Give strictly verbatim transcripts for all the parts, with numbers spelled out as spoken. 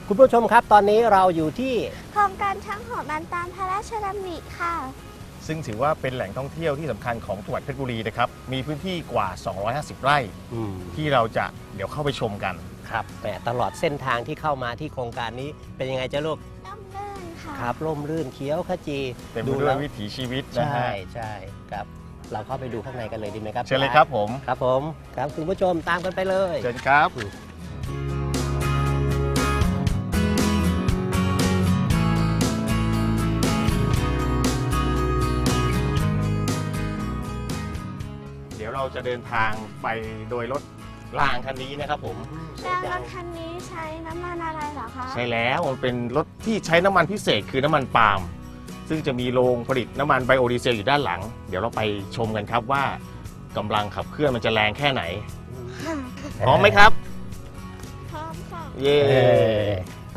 คุณผู้ชมครับตอนนี้เราอยู่ที่โครงการช้างหอบันตามพระราชดำริค่ะซึ่งถือว่าเป็นแหล่งท่องเที่ยวที่สำคัญของจังหวัดเพชรบุรีนะครับมีพื้นที่กว่าสองร้อยห้าสิบไร่ที่เราจะเดี๋ยวเข้าไปชมกันครับแหมตลอดเส้นทางที่เข้ามาที่โครงการนี้เป็นยังไงจ๊ะลูกร่มรื่นค่ะครับร่มรื่นเขียวขจีเต็มไปด้วยวิถีชีวิตนะฮะใช่ใช่ครับเราเข้าไปดูข้างในกันเลยดีไหมครับเชิญเลยครับผมครับผมครับคุณผู้ชมตามกันไปเลยเชิญครับเดี๋ยวเราจะเดินทางไปโดยรถรางคันนี้นะครับผมแล้วรถคันนี้ใช้น้ำมันอะไรเหรอคะใช่แล้วมันเป็นรถที่ใช้น้ำมันพิเศษคือน้ำมันปาล์มซึ่งจะมีโรงผลิตน้ำมันไบโอดีเซลอยู่ด้านหลังเดี๋ยวเราไปชมกันครับว่ากำลังขับเคลื่อนมันจะแรงแค่ไหนพร้อมไหมครับพร้อมค่ะเย้ไป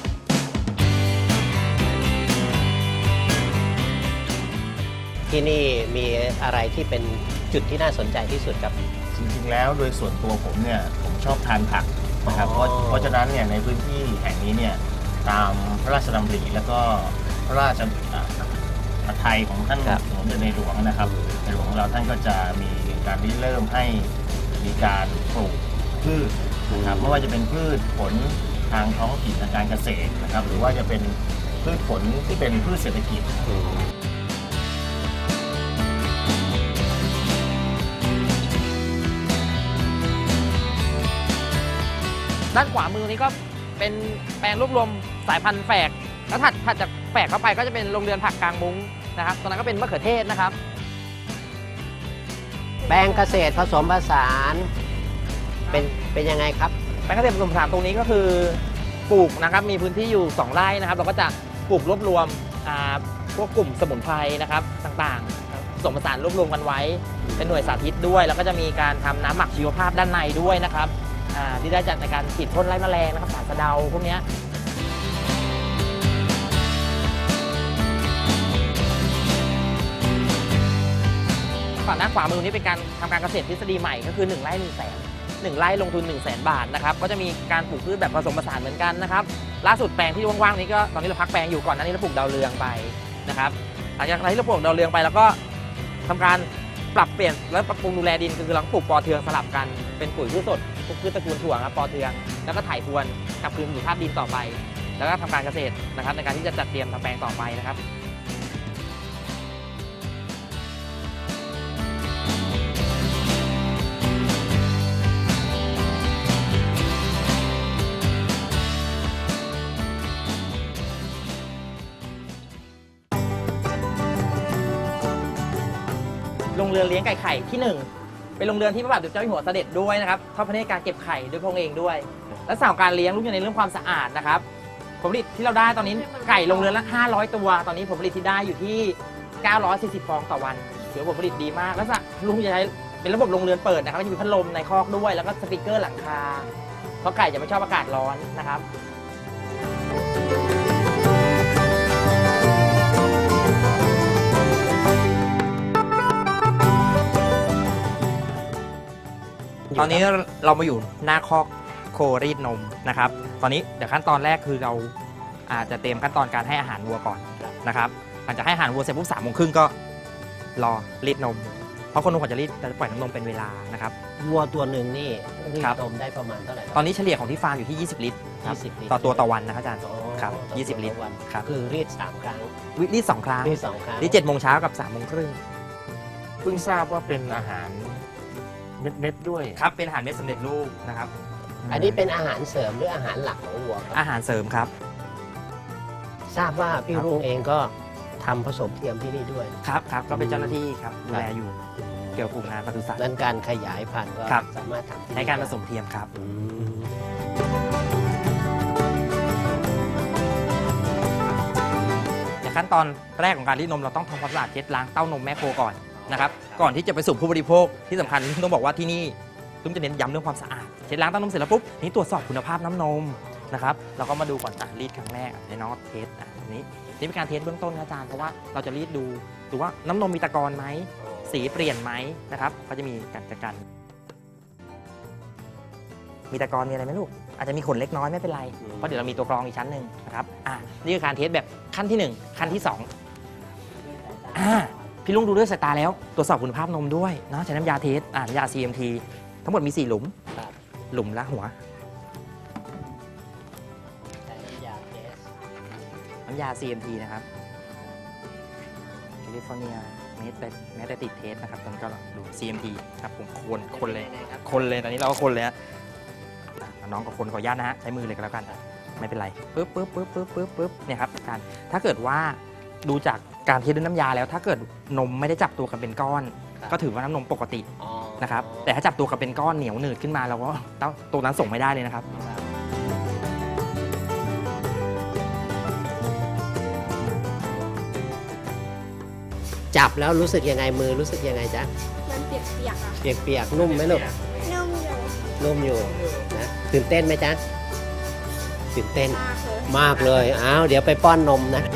ที่นี่มีอะไรที่เป็นจุดที่น่าสนใจที่สุดครับจริงๆแล้วโดยส่วนตัวผมเนี่ยผมชอบทานผักนะครับเพราะเพราะฉะนั้นเนี่ยในพื้นที่แห่งนี้เนี่ยตามพระราชดำริแล้วก็พระราชพระทัยของท่านสมเด็จในหลวงนะครับในหลวงของเราท่านก็จะมีการริเริ่มให้มีการปลูกพืชนะครับไม่ว่าจะเป็นพืชผลทางท้องถิ่นทางการเกษตรนะครับหรือว่าจะเป็นพืชผลที่เป็นพืชเศรษฐกิจด้านขวามือนี้ก็เป็นแปลงรวบรวมสายพันธุ์แฝกแล้วถัดถัดจากแฝกเข้าไปก็จะเป็นโรงเรือนผักกลางมุ้งนะครับตรงนั้นก็เป็นมะเขือเทศนะครับแปลงเกษตรผสมผสานเป็นเป็นยังไงครับแปลงเกษตรผสมผสานตรงนี้ก็คือปลูกนะครับมีพื้นที่อยู่สองไร่นะครับเราก็จะปลูกรวบรวมพวกกลุ่มสมุนไพรนะครับต่างๆผสมผสานรวบรวมกันไว้เป็นหน่วยสาธิตด้วยแล้วก็จะมีการทำน้ำหมักชีวภาพด้านในด้วยนะครับที่ได้จัดในการฉีดพ่นไล่แมลงนะครับสารสะเดาพวกนี้ฝั่งด้านขวามือนี้เป็นการทำการเกษตรทฤษฎีใหม่ก็คือหนึ่งไร่หนึ่งแสนหนึ่งไร่ลงทุนหนึ่งแสนบาทนะครับก็จะมีการปลูกพืชแบบผสมผสานเหมือนกันนะครับล่าสุดแปลงที่ว่างๆนี้ก็ตอนนี้เราพักแปลงอยู่ก่อนหน้านี้เราปลูกดาวเรืองไปนะครับหลังจากที่เราปลูกดาวเรืองไปแล้วก็ทำการปรับเปลี่ยนและปรับปรุงดูแลดินคือเราปลูกปอเทืองสลับกันเป็นปุ๋ยพืชสดพืชตระกูลถั่วครับปอเทืองแล้วก็ถ่ายพรวนกลับคืนสู่ธาตุดินต่อไปแล้วก็ทำการเกษตรนะครับในการที่จะจัดเตรียมทำแปลงต่อไปนะครับโรงเรือนเลี้ยงไก่ไข่ที่หนึ่งเป็นโรงเรือนที่พระบาทสมเด็จเจ้าอยู่หัวเสด็จด้วยนะครับทอดพระเนตรการเก็บไข่ด้วยพระองค์เองด้วยและสาวการเลี้ยงลูกอยู่ในเรื่องความสะอาดนะครับผลผลิตที่เราได้ตอนนี้ไก่โรงเรือนละห้าร้อยตัวตอนนี้ผลผลิตที่ได้อยู่ที่เก้าร้อยสี่สิบฟองต่อวันถือผลผลิตดีมากแล้วลุงจะใช้เป็นระบบโรงเรือนเปิดนะครับจะมีพัดลมในคอกด้วยแล้วก็สปีกเกอร์หลังคาเพราะไก่จะไม่ชอบอากาศร้อนนะครับตอนนี้เรามาอยู่หน้าคอกโครีดนมนะครับตอนนี้เดี๋ยวขั้นตอนแรกคือเราอาจจะเตรียมขั้นตอนการให้อาหารวัวก่อนนะครับหลังจากให้อาหารวัวเสร็จปุ๊บสามโมงครึ่งก็รอรีดนมเพราะคนนมควรจะรีดจะปล่อยน้ำนมเป็นเวลานะครับวัวตัวหนึ่งนี่รีดนมได้ประมาณเท่าไหร่ตอนนี้เฉลี่ยของที่ฟาร์มอยู่ที่ยี่สิบลิตรต่อตัวต่อวันนะครับอาจารย์ครับยี่สิบลิตรครับคือรีดสามครั้งรีดสองครั้งรีดสองครั้งรีดเจ็ดโมงเช้ากับสามโมงครึ่งเพิ่งทราบว่าเป็นอาหารเม็ดๆด้วยครับเป็นอาหารเม็ดสำเร็จรูปนะครับอันนี้เป็นอาหารเสริมหรืออาหารหลักของวัวอาหารเสริมครับทราบว่าพี่รุ่งเองก็ทำผสมเทียมที่นี่ด้วยครับครับก็เป็นเจ้าหน้าที่ครับดูแลอยู่เกี่ยวกับกลุ่มงานปศุสัตว์นั้นการขยายพันธุ์ก็สามารถทำใช้การผสมเทียมครับในขั้นตอนแรกของการรีดนมเราต้องทำความสะอาดเช็ดล้างเต้านมแม่โคก่อนนะครับก่อนที่จะไปสู่ผู้บริโภคที่สำคัญต้องบอกว่าที่นี่ต้องจะเน้นย้ำเรื่องความสะอาดเช็ดล้างเต้านมเสร็จแล้วปุ๊บนี่ตรวจสอบคุณภาพน้ำนมนะครับเราก็มาดูก่อนรีดครั้งแรกในน้องเทสอันนี้นี่เป็นการเทสเบื้องต้นอาจารย์เพราะว่าเราจะรีดดูดูว่าน้ำนมมีตะกอนไหมสีเปลี่ยนไหมนะครับก็จะมีการจัดการมีตะกอนมีอะไรไหมลูกอาจจะมีขนเล็กน้อยไม่เป็นไรเพราะเดี๋ยวเรามีตัวกรองอีกชั้นหนึ่งนะครับอ่ะนี่คือการเทสแบบขั้นที่หนึ่งขั้นที่สองอ่าพี่ลุงดูด้วยสายตาแล้วตรวจสอบคุณภาพนมด้วยเนาะใช้น้ำยาเทสอ่าน้ำยา ซี เอ็ม ที ทั้งหมดมีสี่หลุมหลุมละหัวใช้น้ำยาเทสน้ำยา ซี เอ็ม ที นะครับแคลิฟอร์เนียเมสเมสติดเทสนะครับตอนนี้ก็ดู ซี เอ็ม ที ครับผมคนคนเลยคนเลยตอนนี้เราก็คนเลยฮะน้องกับคนขออนุญาตนะฮะใช้มือเลยก็แล้วกันไม่เป็นไรปึ๊บปึ๊บปึ๊บปึ๊บปึ๊บปึ๊บเนี่ยครับการถ้าเกิดว่าดูจากการเทสด้วยน้ำยาแล้วถ้าเกิดนมไม่ได้จับตัวกันเป็นก้อนก็ถือว่าน้ำนมปกตินะครับแต่ถ้าจับตัวกันเป็นก้อนเหนียวหนืดขึ้นมาเราก็ตัวนั้นส่งไม่ได้เลยนะครับจับแล้วรู้สึกยังไงมือรู้สึกยังไงจ๊ะมันเปียกๆอะเปียกๆนุ่มไหมลูกนุ่มอยู่นุ่มอยู่นะตื่นเต้นไหมจ๊ะตื่นเต้นมากเลยมากเลยอ้าวเดี๋ยวไปป้อนนมนะ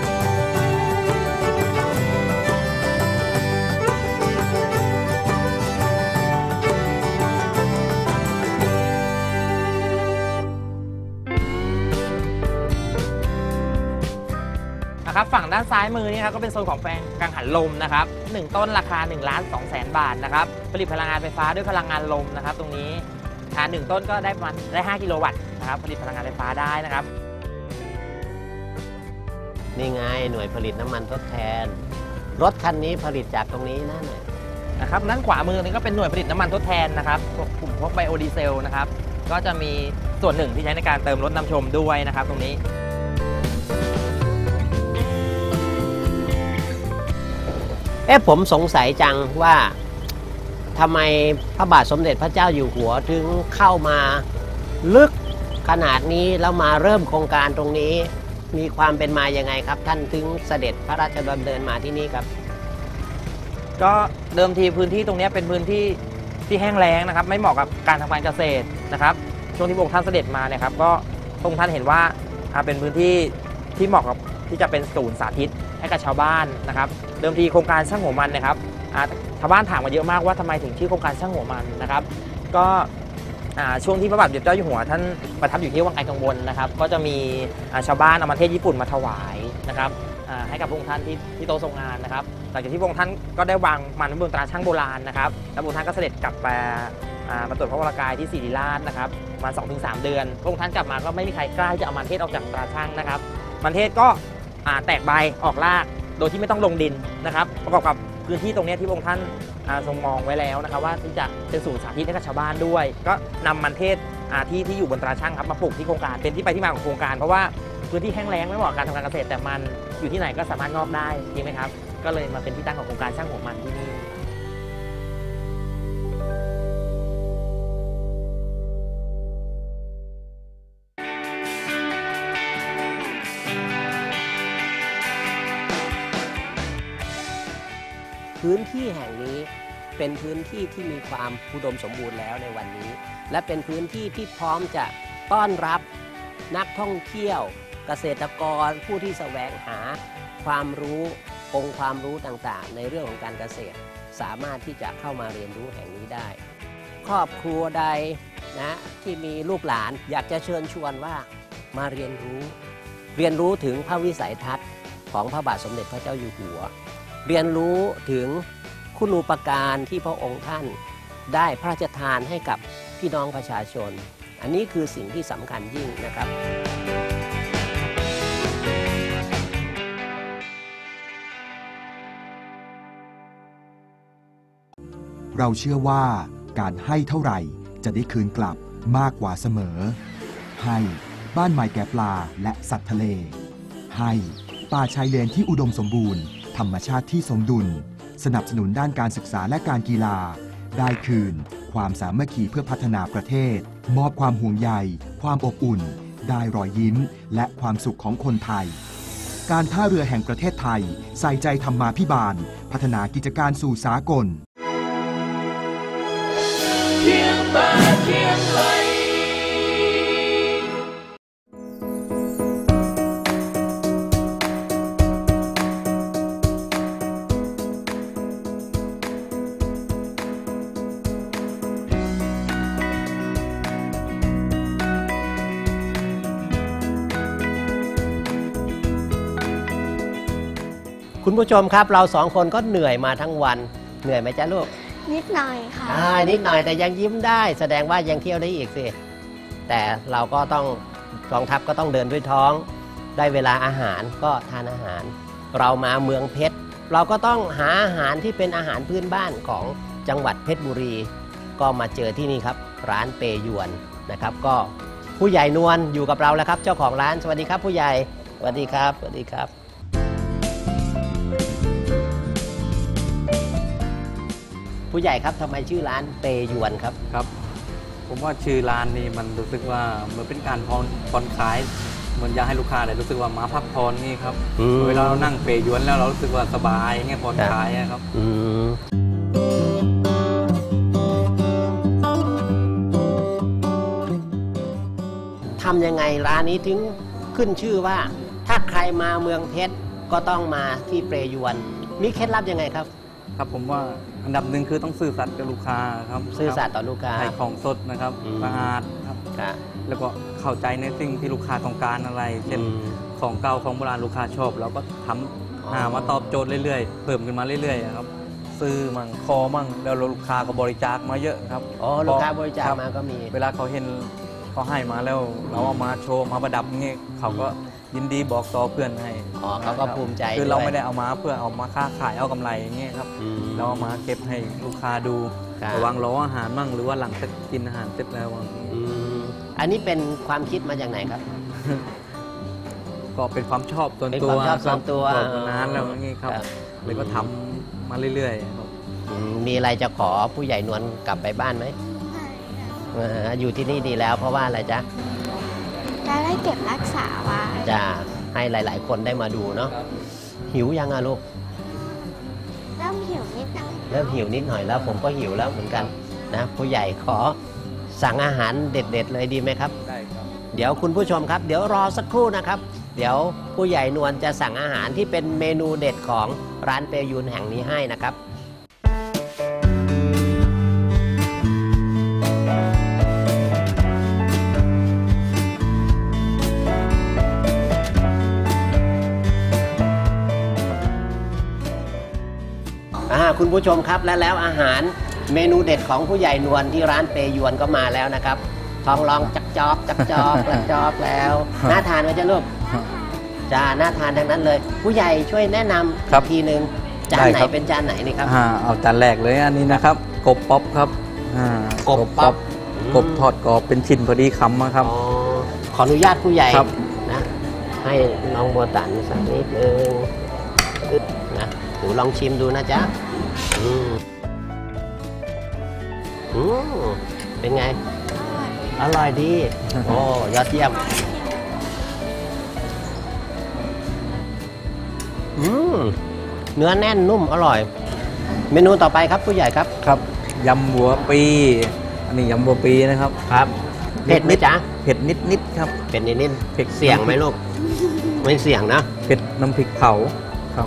นะครับฝั่งด้านซ้ายมือนี่ครับก็เป็นโซนของแปลงกังหันลมนะครับหนึ่งต้นราคาหนึ่งล้านสองแสนบาทนะครับผลิตพลังงานไฟฟ้าด้วยพลังงานลมนะครับตรงนี้อ่าหนึ่งต้นก็ได้ประมาณได้ห้ากิโลวัตต์นะครับผลิตพลังงานไฟฟ้าได้นะครับนี่ไงหน่วยผลิตน้ำมันทดแทนรถคันนี้ผลิตจากตรงนี้นะหน่อยนะครับด้านขวามือนี่ก็เป็นหน่วยผลิตน้ำมันทดแทนนะครับกลุ่มพวกไบโอดีเซลนะครับก็จะมีส่วนหนึ่งที่ใช้ในการเติมรถนำชมด้วยนะครับตรงนี้เอ๊ะผมสงสัยจังว่าทำไมพระบาทสมเด็จพระเจ้าอยู่หัวถึงเข้ามาลึกขนาดนี้แล้วมาเริ่มโครงการตรงนี้มีความเป็นมายังไงครับท่านถึงเสด็จพระราชดำเนินมาที่นี่ครับก็เดิมทีพื้นที่ตรงนี้เป็นพื้นที่ที่แห้งแล้งนะครับไม่เหมาะกับการทำการเกษตรนะครับช่วงที่พระองค์ท่านเสด็จมาเนี่ยครับก็พระองค์ท่านเห็นว่าเป็นพื้นที่ที่เหมาะกับที่จะเป็นศูนย์สาธิตให้กับชาวบ้านนะครับเดิมทีโครงการช่างหัวมันนะครับชาวบ้านถามมาเยอะมากว่าทำไมถึงชื่อโครงการช่างหัวมันนะครับก็ช่วงที่พระบาทสมเด็จเจ้าอยู่หัวท่านประทับอยู่ที่วังไกลกังวลนะครับก็จะมีชาวบ้านเอามันเทศญี่ปุ่นมาถวายนะครับให้กับพระองค์ท่านที่ที่โต๊ะทรงงานนะครับหลังจากที่พระองค์ท่านก็ได้วางมันบนตราช่างโบราณนะครับแล้วพระองค์ท่านก็เสด็จกลับมามาตรวจพระวรากายที่ศิริราชนะครับมา สองถึงสาม เดือนพระองค์ท่านกลับมาก็ไม่มีใครกล้าที่จะเอามันเทศออกจากตราช่างนะครับมันเทศก็แตกใบออกรากโดยที่ไม่ต้องลงดินนะครับประกอบกับพื้นที่ตรงนี้ที่พระองค์ท่านทรงมองไว้แล้วนะครับว่าที่จะเป็นศูนย์สาธิตให้กับชาวบ้านด้วยก็นำมันเทศที่ที่อยู่บนตราช่างครับมาปลูกที่โครงการเป็นที่ไปที่มาของโครงการเพราะว่าพื้นที่แห้งแล้งไม่เหมาะกับการทำการเกษตรแต่มันอยู่ที่ไหนก็สามารถงอกได้จริงไหมครับก็เลยมาเป็นที่ตั้งของโครงการช่างหัวมันที่นี่พื้นที่แห่งนี้เป็นพื้นที่ที่มีความอุดมสมบูรณ์แล้วในวันนี้และเป็นพื้นที่ที่พร้อมจะต้อนรับนักท่องเที่ยวเกษตรกรผู้ที่แสวงหาความรู้องค์ความรู้ต่างๆในเรื่องของการเกษตรสามารถที่จะเข้ามาเรียนรู้แห่งนี้ได้ครอบครัวใดนะที่มีลูกหลานอยากจะเชิญชวนว่ามาเรียนรู้เรียนรู้ถึงพระวิสัยทัศน์ของพระบาทสมเด็จพระเจ้าอยู่หัวเรียนรู้ถึงคุณูปการที่พระองค์ท่านได้พระราชทานให้กับพี่น้องประชาชนอันนี้คือสิ่งที่สำคัญยิ่งนะครับเราเชื่อว่าการให้เท่าไหร่จะได้คืนกลับมากกว่าเสมอให้บ้านใหม่แก่ปลาและสัตว์ทะเลให้ป่าชายเลนที่อุดมสมบูรณ์ธรรมชาติที่สมดุลสนับสนุนด้านการศึกษาและการกีฬาได้คืนความสามัคคีเพื่อพัฒนาประเทศมอบความห่วงใยความอบอุ่นได้รอยยิ้มและความสุขของคนไทยการท่าเรือแห่งประเทศไทยใส่ใจธรรมาภิบาลพัฒนากิจการสู่สากลเคียงบ่าเคียงไหลคุณผู้ชมครับเราสองคนก็เหนื่อยมาทั้งวันเหนื่อยไหมจ๊ะลูกนิดหน่อยค่ะอ่านิดหน่อยแต่ยังยิ้มได้ แสดงว่ายังเที่ยวได้อีกสิแต่เราก็ต้องกองทัพก็ต้องเดินด้วยท้องได้เวลาอาหารก็ทานอาหาร เรามาเมืองเพชรเราก็ต้องหาอาหารที่เป็นอาหารพื้นบ้านของจังหวัดเพชรบุรี ก็มาเจอที่นี่ครับร้านเปยวนนะครับก็ผู้ใหญ่นวลอยู่กับเราแล้วครับเจ้าของร้านสวัสดีครับผู้ใหญ่สวัสดีครับสวัสดีครับผู้ใหญ่ครับทำไมชื่อร้านเปยวนครับครับผมว่าชื่อร้านนี่มันรู้สึกว่าเหมือนเป็นการผ่อนผ่อนคลายเหมือนอยากให้ลูกค้าได้รู้สึกว่ามาพักผ่อนนี่ครับเวลาเรานั่งเปยวนแล้วเรารู้สึกว่าสบายเงี้ยผ่อนคลายครับทำยังไงร้านนี้ถึงขึ้นชื่อว่าถ้าใครมาเมืองเพชรก็ต้องมาที่เปยวนมีเคล็ดลับยังไงครับครับผมว่าอันดับหนึ่งคือต้องซื่อสัตย์กับลูกค้าครับซื่อสัตย์ต่อลูกค้าให้ของสดนะครับสะอาดครับแล้วก็เข้าใจในสิ่งที่ลูกค้าต้องการอะไรเช่นของเก่าของโบราณลูกค้าชอบเราก็ทำหามาตอบโจทย์เรื่อยๆเพิ่มขึ้นมาเรื่อยๆครับซื้อมั่งคอมั่งแล้วลูกค้าก็บริจาคมาเยอะครับอ๋อลูกค้าบริจาคมาก็มีเวลาเขาเห็นเขาให้มาแล้วเราเอามาโชว์มาประดับเงี้ยเขาก็ยินดีบอกต่อเพื่อนให้อ๋อเขาก็ภูมิใจคือเราไม่ได้เอามาเพื่อเอามาค้าขายเอากำไรอย่างเงี้ยครับเราเอามาเก็บให้ลูกค้าดูระวังล้ออาหารมั่งหรือว่าหลังเสร็จกินอาหารเสร็จแล้วอันนี้เป็นความคิดมาจากไหนครับก็เป็นความชอบส่วนตัวความชอบส่วนตัวนานแล้วอย่างงี้ครับเลยก็ทำมาเรื่อยๆครับมีอะไรจะขอผู้ใหญ่นวลกลับไปบ้านไหมอยู่ที่นี่ดีแล้วเพราะว่าอะไรจ๊ะจะได้เก็บรักษาไว้จะให้หลายๆคนได้มาดูเนาะหิวยังอะลูกเริ่มหิวนิดหน่อยเริ่มหิวนิดหน่อยแล้วผมก็หิวแล้วเหมือนกันนะผู้ใหญ่ขอสั่งอาหารเด็ดๆเลยดีไหมครับได้ครับเดี๋ยวคุณผู้ชมครับเดี๋ยวรอสักครู่นะครับเดี๋ยวผู้ใหญ่นวลจะสั่งอาหารที่เป็นเมนูเด็ดของร้านเปยวนแห่งนี้ให้นะครับคุณผู้ชมครับและแล้วอาหารเมนูเด็ดของผู้ใหญ่นวลที่ร้านเปยวนก็มาแล้วนะครับท้องร้องจักจอกจักจอกจักจอกแล้วน่าทานไหมจ๊ะลูกจ้าน่าทานทั้งนั้นเลยผู้ใหญ่ช่วยแนะนำทีนึงจานไหนเป็นจานไหนนี่ครับเอาจานแรกเลยอันนี้นะครับกบป๊อปครับกบป๊อปกบทอดกรอบเป็นชิ้นพอดีคำครับขออนุญาตผู้ใหญ่นะให้น้องบัวตันสักนิดนึงนะหนูลองชิมดูนะจ๊ะอืมอืมเป็นไงอร่อยดีโอ้ยอดเยี่ยมอืมเนื้อแน่นนุ่มอร่อยเมนูต่อไปครับผู้ใหญ่ครับครับยำบัวปีอันนี้ยำบัวปีนะครับครับเผ็ดไหมจ๊ะเผ็ดนิดนิดครับเผ็ดนิดนิดเผ็ดเสี่ยงไหมลูกไม่เสี่ยงนะเผ็ดน้ำพริกเผาครับ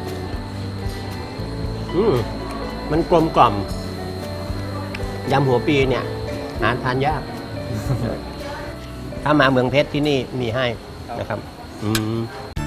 อืมมันกลมกล่อมยำหัวปีเนี่ยหาทานยาก ถ้ามาเมืองเพชรที่นี่มีให้นะครับอืม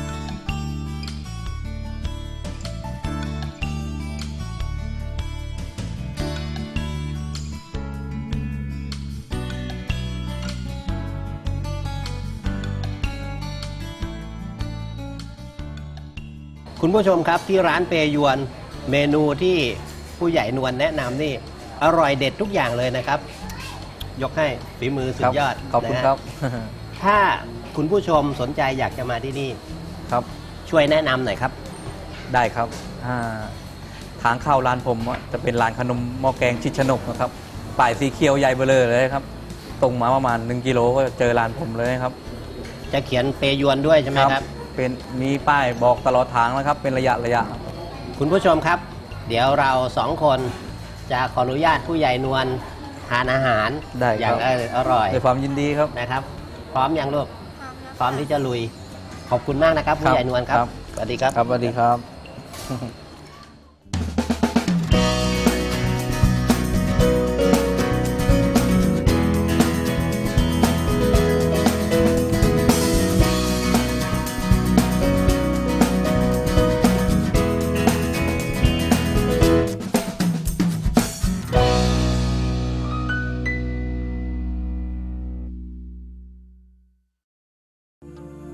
คุณผู้ชมครับที่ร้านเปยวนเมนูที่ผู้ใหญ่นวลแนะนำนี่อร่อยเด็ดทุกอย่างเลยนะครับยกให้ฝีมือสุดยอดขอบคุณครับถ้าคุณผู้ชมสนใจอยากจะมาที่นี่ครับช่วยแนะนำหน่อยครับได้ครับทางเข้าร้านผมจะเป็นร้านขนมหม้อแกงชิดชนกนะครับป้ายสีเขียวใหญ่เบลอเลยครับตรงมาประมาณหนึ่งกิโลก็เจอร้านผมเลยครับจะเขียนเปยวนด้วยใช่ไหมครับเป็นมีป้ายบอกตลอดทางนะครับเป็นระยะระยะคุณผู้ชมครับเดี๋ยวเราสองคนจะขออนุญาตผู้ใหญ่นวลทานอาหารอย่างอร่อยด้วยความยินดีครับนะครับพร้อมยังลูกพร้อมที่จะลุยขอบคุณมากนะครับผู้ใหญ่นวลครับสวัสดีครับครับสวัสดีครับ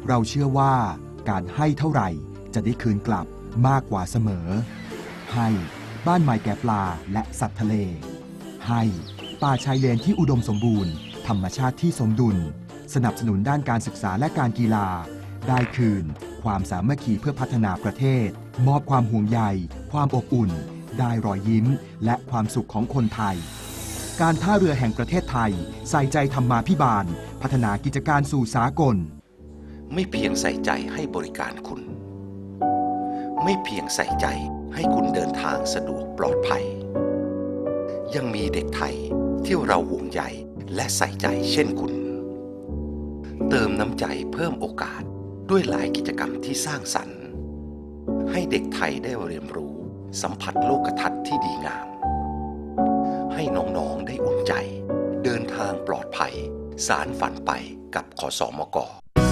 เราเชื่อว่าการให้เท่าไหร่จะได้คืนกลับมากกว่าเสมอให้บ้านใหม่แก่ปลาและสัตว์ทะเลให้ป่าชายเลนที่อุดมสมบูรณ์ธรรมชาติที่สมดุลสนับสนุนด้านการศึกษาและการกีฬาได้คืนความสามัคคีเพื่อพัฒนาประเทศมอบความห่วงใยความอบอุ่นได้รอยยิ้มและความสุขของคนไทยการท่าเรือแห่งประเทศไทยใส่ใจธรรมาภิบาลพัฒนากิจการสู่สากลไม่เพียงใส่ใจให้บริการคุณไม่เพียงใส่ใจให้คุณเดินทางสะดวกปลอดภัยยังมีเด็กไทยที่เราห่วงใยและใส่ใจเช่นคุณเติมน้ำใจเพิ่มโอกาสด้วยหลายกิจกรรมที่สร้างสรรค์ให้เด็กไทยได้เรียนรู้สัมผัสโลกทัศน์ที่ดีงามให้น้องๆได้อุ่นใจเดินทางปลอดภัยสารฝันไปกับขสมก.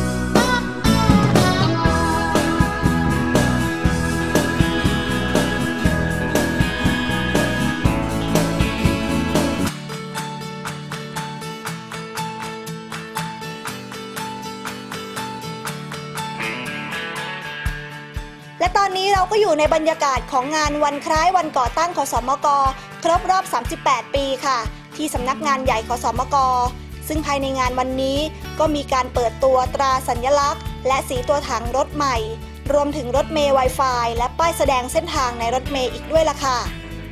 และตอนนี้เราก็อยู่ในบรรยากาศของงานวันคล้ายวันก่อตั้งขสมก.ครบรอบสามสิบแปดปีค่ะที่สำนักงานใหญ่ขสมก.ซึ่งภายในงานวันนี้ก็มีการเปิดตัวตราสัญลักษณ์และสีตัวถังรถใหม่รวมถึงรถเมล์ Wi-Fi และป้ายแสดงเส้นทางในรถเมล์อีกด้วยล่ะค่ะ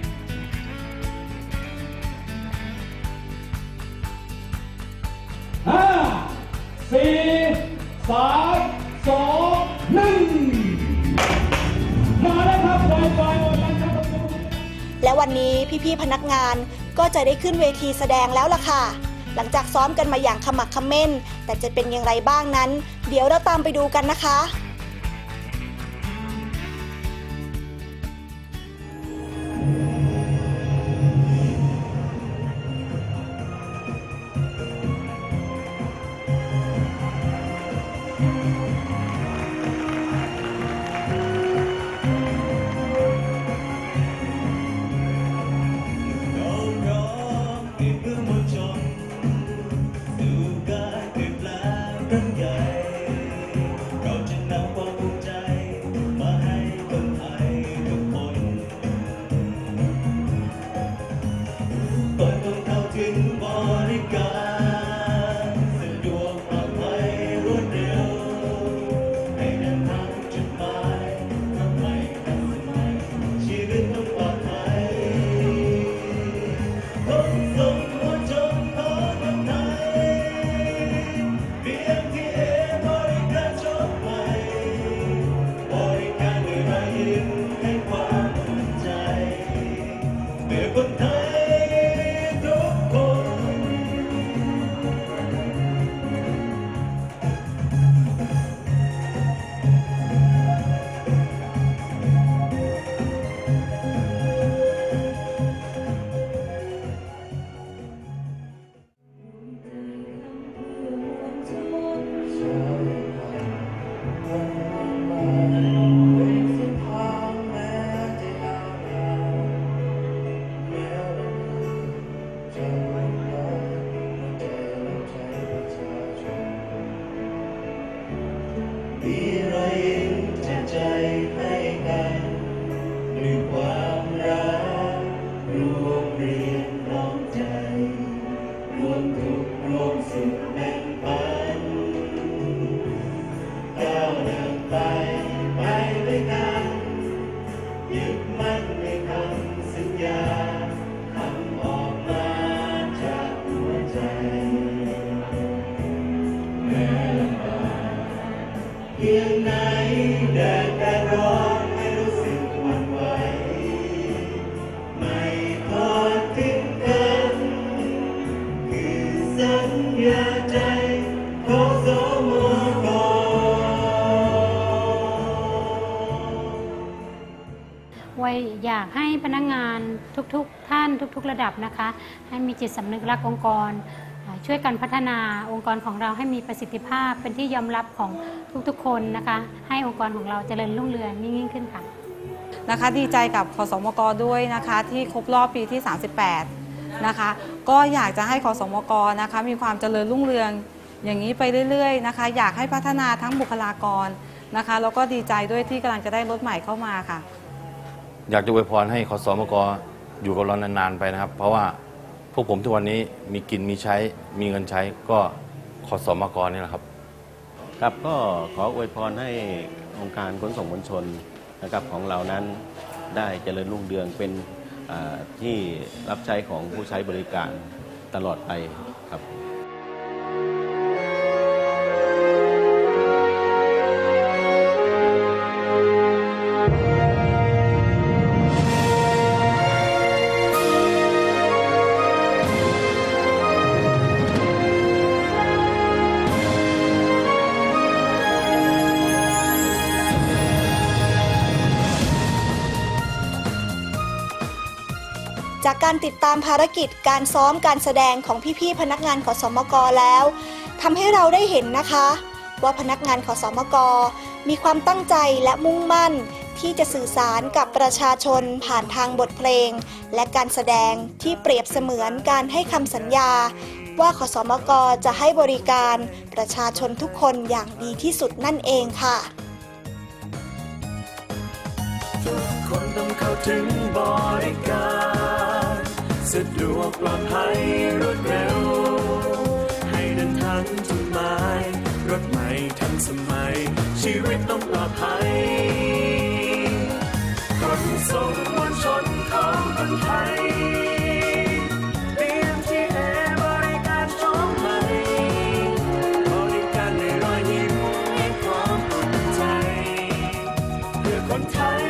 ห้า สี่ สาม สอง หนึ่งมาแล้วครับ Wi-Fi หมดแล้วครับและวันนี้พี่ๆพนักงานก็จะได้ขึ้นเวทีแสดงแล้วล่ะค่ะหลังจากซ้อมกันมาอย่างขมักเขม้นแต่จะเป็นอย่างไรบ้างนั้นเดี๋ยวเราตามไปดูกันนะคะวัยอยากให้พนักงานทุกๆท่านทุกๆระดับนะคะให้มีจิตสำนึกรักองค์กรช่วยกันพัฒนาองค์กรของเราให้มีประสิทธิภาพเป็นที่ยอมรับของทุกๆคนนะคะให้องค์กรของเราเจริญรุ่งเรืองยิ่งขึ้นค่ะนะคะดีใจกับขสมก.ด้วยนะคะที่ครบรอบปีที่สามสิบแปดนะคะก็อยากจะให้ขสมก.นะคะมีความเจริญรุ่งเรืองอย่างนี้ไปเรื่อยๆนะคะอยากให้พัฒนาทั้งบุคลากรนะคะแล้วก็ดีใจด้วยที่กำลังจะได้รถใหม่เข้ามาค่ะอยากจะอวยพรให้ขสมกอยู่กับเรานานๆไปนะครับเพราะว่าพวกผมทุกวันนี้มีกินมีใช้มีเงินใช้ก็ขสมกนี่แหละครับครับก็ขออวยพรให้องค์การขนส่งมวลชนนะครับของเรานั้นได้เจริญรุ่งเรืองเป็นที่รับใช้ของผู้ใช้บริการตลอดไปครับจากการติดตามภารกิจการซ้อมการแสดงของพี่ๆพนักงานขสมกแล้วทำให้เราได้เห็นนะคะว่าพนักงานขสมกมีความตั้งใจและมุ่งมั่นที่จะสื่อสารกับประชาชนผ่านทางบทเพลงและการแสดงที่เปรียบเสมือนการให้คำสัญญาว่าขสมกจะให้บริการประชาชนทุกคนอย่างดีที่สุดนั่นเองค่ะทุกคนต้องเข้าถึงบริการสะดวกปลอดภัยรวดเร็วให้เดินทางจุดหมายรถใหม่ทันสมัยชีวิตต้องปลอดภัยขนส่งมวลชนของคนไทย บี เอ็ม ที เอ บริการชมใหม่บริการในรอยยิ้มให้ความอุ่นใจเพื่อคนไทย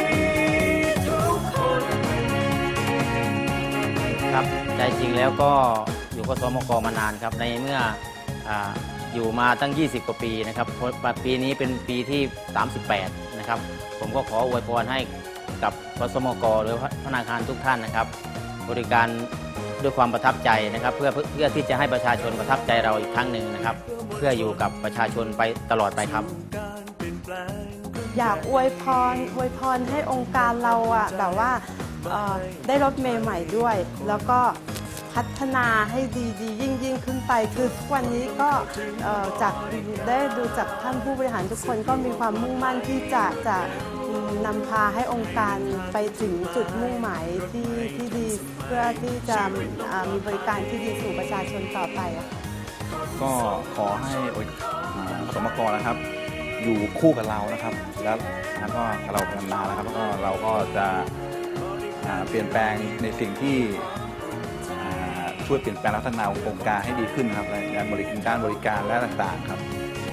ครับใจจริงแล้วก็อยู่ขสมกมานานครับในเมื่อ อ, อยู่มาตั้งยี่สิบกว่าปีนะครับปีนี้เป็นปีที่สามสิบแปดนะครับผมก็ขออวยพรให้กับขสมกหรือพนักงานทุกท่านนะครับบริการด้วยความประทับใจนะครับเพื่อเพื่อที่จะให้ประชาชนประทับใจเราอีกครั้งหนึ่งนะครับเพื่ออยู่กับประชาชนไปตลอดไปครับอยากอวยพรอวยพรให้องค์การเราอ่ะแบบว่าได้รถเมล์ใหม่ด้วยแล้วก็พัฒนาให้ดีๆยิ่งยิ่งขึ้นไปคือทุกวันนี้ก็จากได้ดูจากท่านผู้บริหารทุกคนก็มีความมุ่งมั่นที่จะจะนำพาให้องค์การไปถึงจุดมุ่งหมายที่ที่ดีเพื่อที่จะมีบริการที่ดีสู่ประชาชนต่อไปก็ขอให้ขสมกนะครับอยู่คู่กับเรานะครับแล้วแล้วก็เราทำนานนะครับแล้วก็เราก็จะเปลี่ยนแปลงในสิ่งที่ช่วยเปลี่ยนแปลงพัฒนาองค์การให้ดีขึ้นครับในการบริการด้านบริการและต่างๆครับ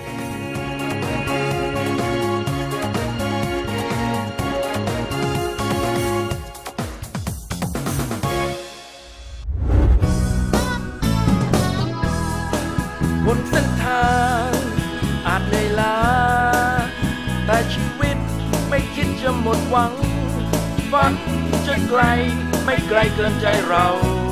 บนเส้นทางอาจเหนื่อยล้าแต่ชีวิตไม่คิดจะหมดหวังฝันจะไกลไม่ไกลเกินใจเรา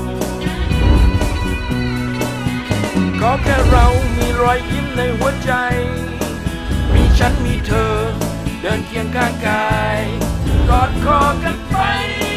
ขอแค่เรามีรอยยิ้มในหัวใจมีฉันมีเธอเดินเคียงข้างกายกอดคอกันไป